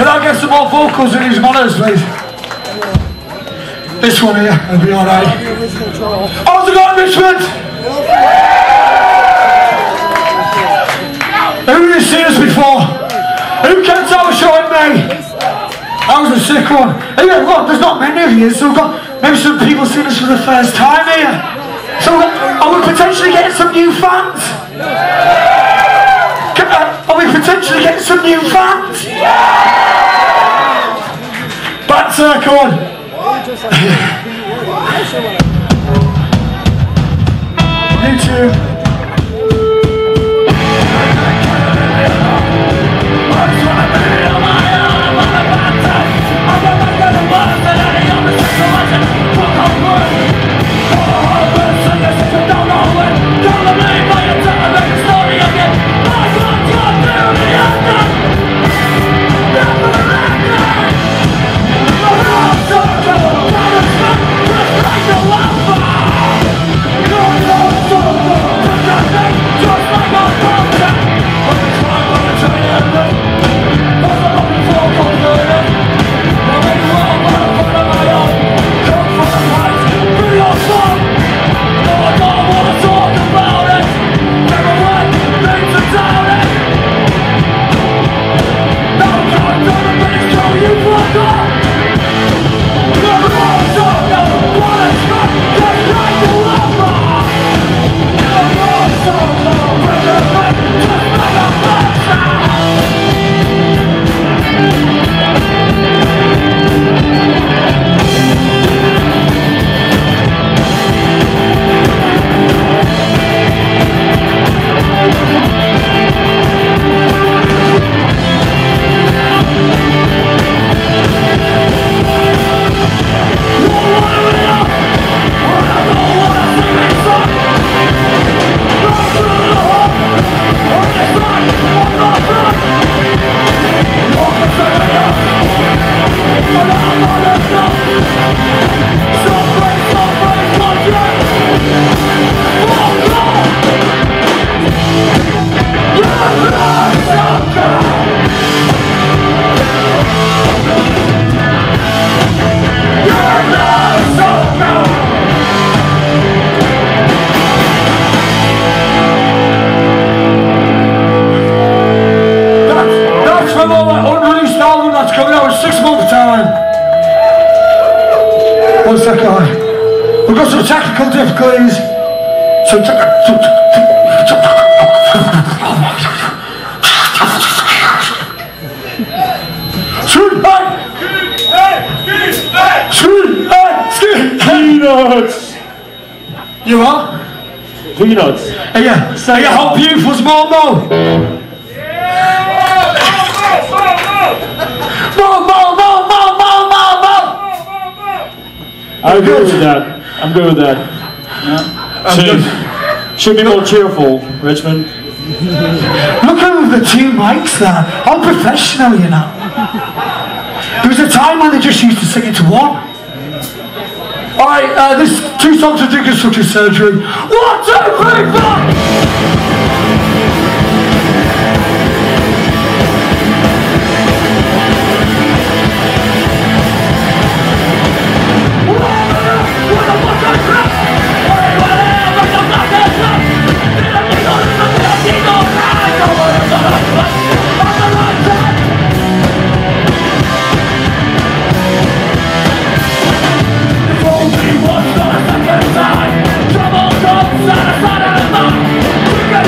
Can I get some more vocals in these monitors, please? This one here, it'll be alright. How's it going, Richmond? Who has seen us before? Who can tell us showing me? That was a sick one. Hey, look, there's not many of you, so we've got maybe some people seeing us for the first time here. So are we potentially getting some new fans? Are we potentially getting some new fans? Back circle on. YouTube. We've got some technical difficulties. Peanuts. You are? Peanuts. Yeah. Say how beautiful's Momo. I'm good with that. I'm good with that. Yeah. Should be more cheerful, Richmond. Look at the two mics there. How professional, you know. There was a time when they just used to sing it to one. Alright, this 2 songs of reconstructive surgery. 1, 2, 3, 4.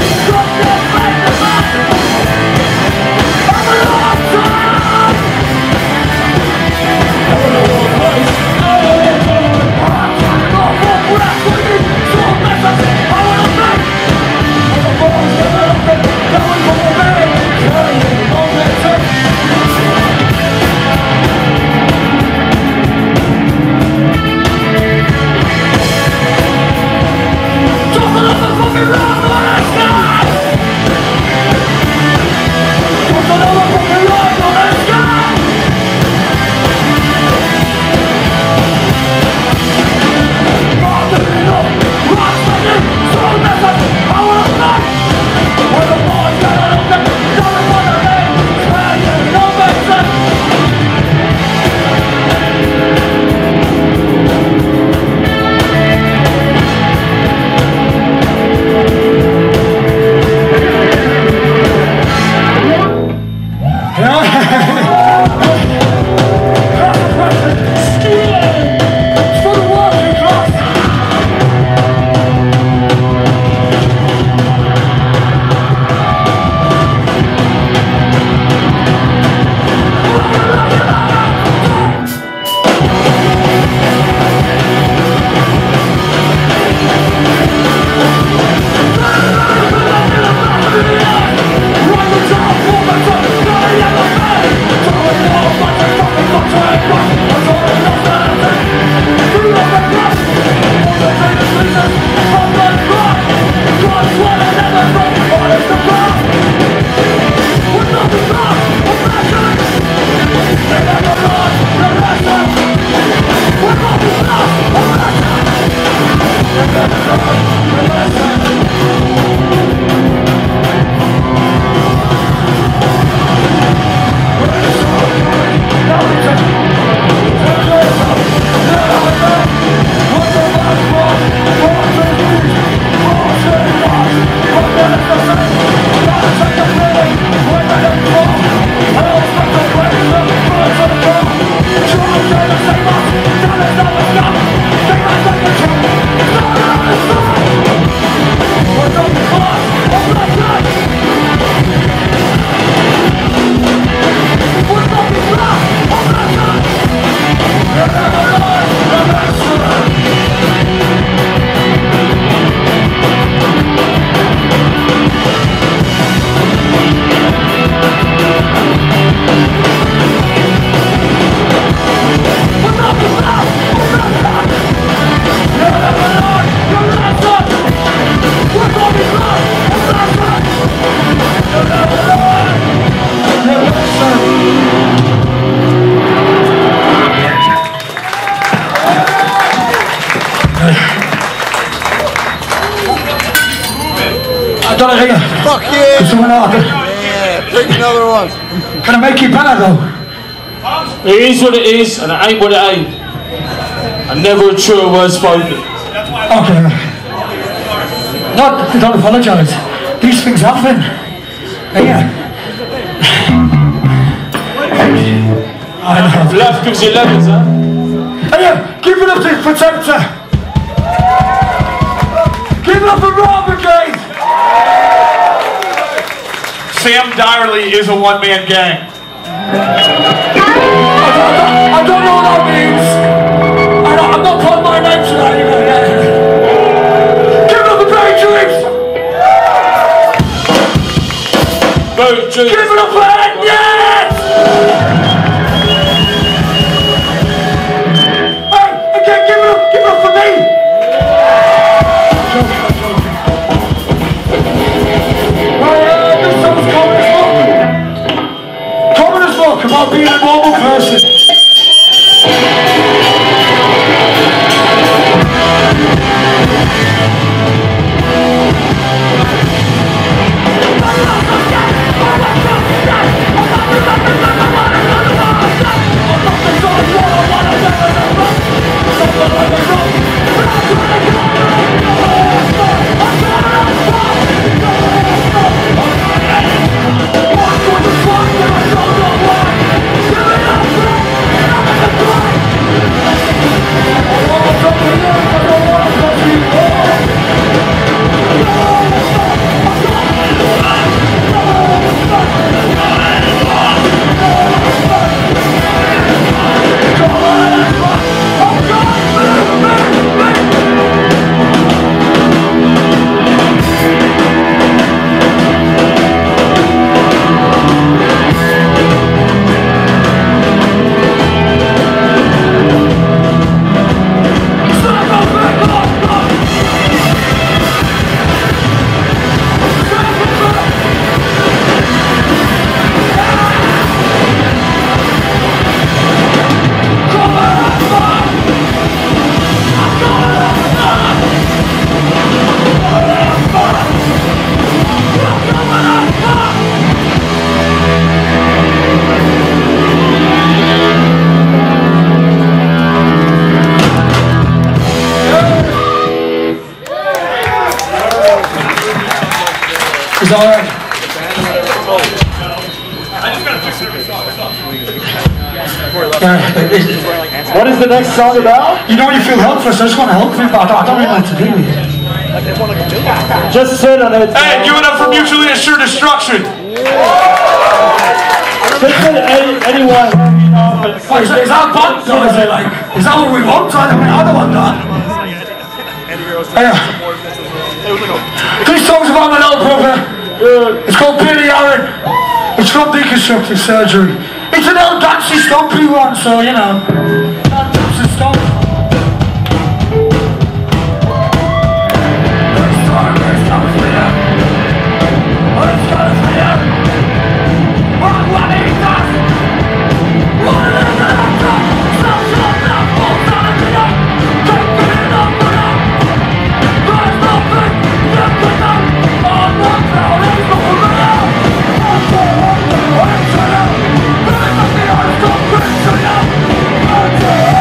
something like that. Yeah, drink another one. Can I make it better though? It is what it is, and it ain't what it ain't. And never a truer word spoken. Okay. No, don't apologise. These things happen. Yeah. I know. Life gives you lemons, huh? Hey, give it up for Tempter. Give it up for Brigade. Sam Direly is a one-man gang. I don't know what that means. I'm not putting my name to that either. Give it up for Brigade. Give it up for Yes! Hey, again, give it up for me. This song's common as fuck about being a normal person. Is that alright? What is the next song about? You know when you feel helpless, I just want to help him, but I don't really know what to do with it. Just sit on it. Hey, give it up for mutually assured destruction. Just sit anyone. Is that bad though? Is it like, is that what we want? I don't want that. This song's about my little brother. It's called Billy Aaron. It's from deconstructive surgery. It's an old dancey stompy one, so you know. Dance and stomp. Yeah.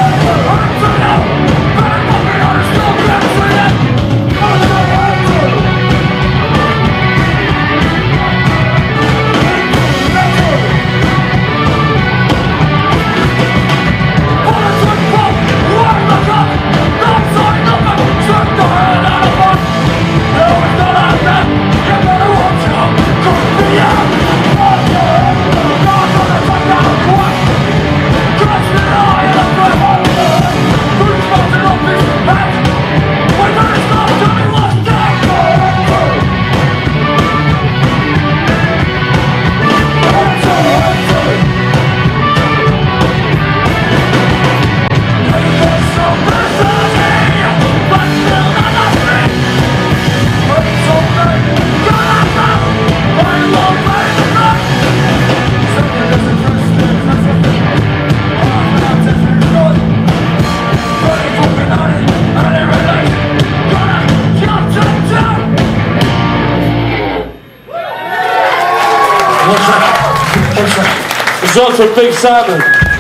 This is also Big Simon.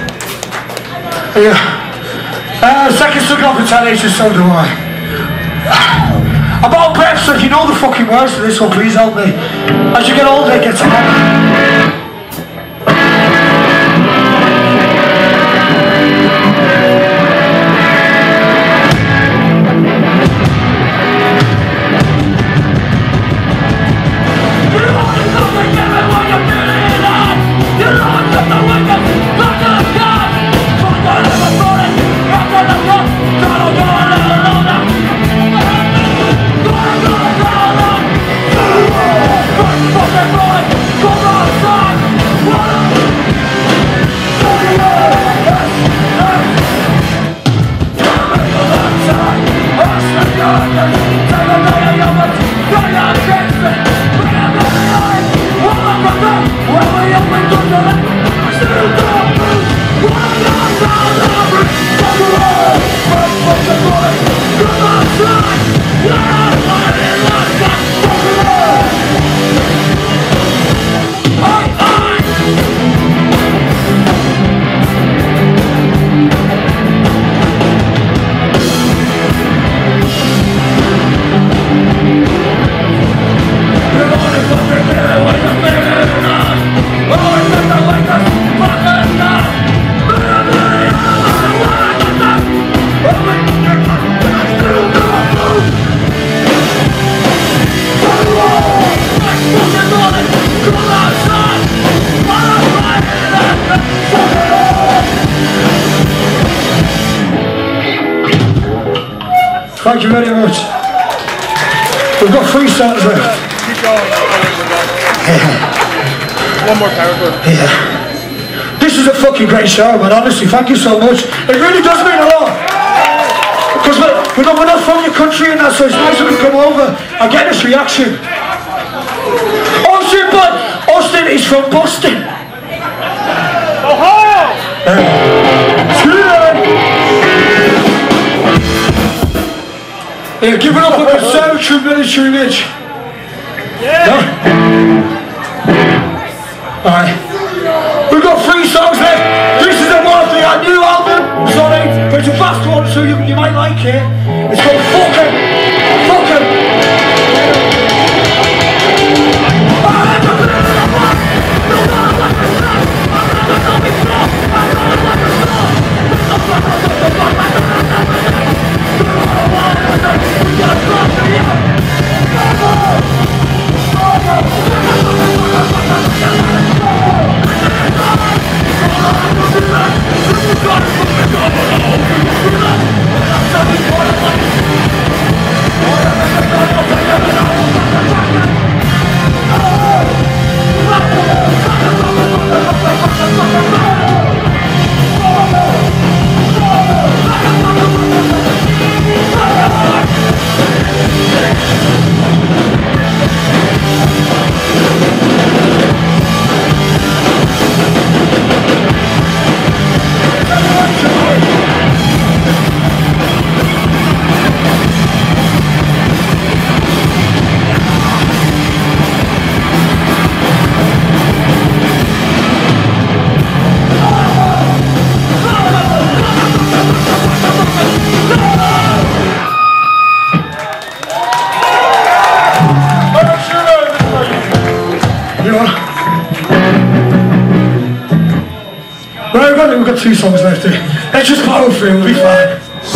Yeah. Second song off retaliation, so do I. About breath, so if you know the fucking words to this one, please help me. As you get older, it gets harder. Thank you very much. We've got 3 songs left. Keep going. Yeah. One more character. Yeah. This is a fucking great show, man. Honestly, thank you so much. It really does mean a lot. Because we're not from your country and that, so it's nice that we come over and get this reaction. Oh shit, but Austin is from Boston. Ohio! Yeah, give it up for the Conservatory Military Mitch. Yeah! No? Alright. We've got 3 songs left. This is a one of our new album. Sorry, but it's a fast one, so you might like it. It's called Fuckin'. We've got 2 songs left here. Let's just power through, we'll be fine.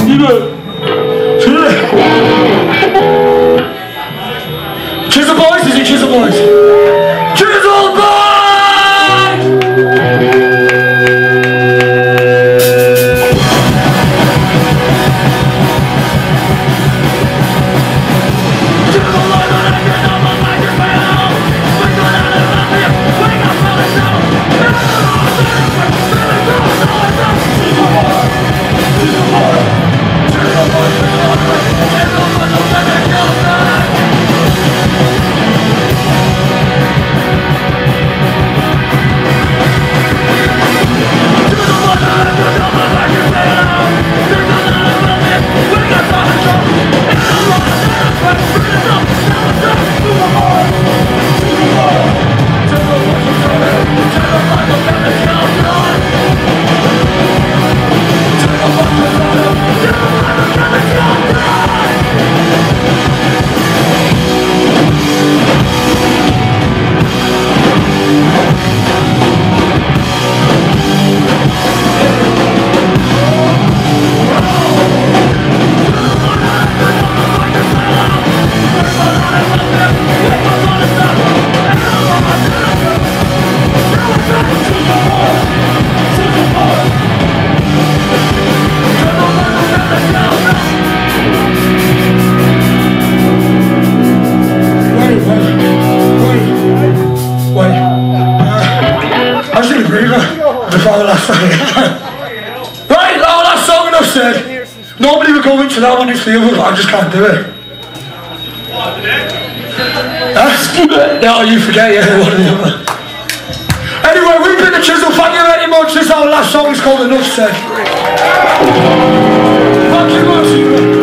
Chisel boys, is it Chisel boys? Chisel boys! either. Before the last song. Right, our last song enough said. Nobody would go into that one, it's the other, but I just can't do it. No, you forget, yeah, one or the other. Anyway, we've been the Chisel, thank you very much. This is our last song, it's called Enough Said. Thank you much.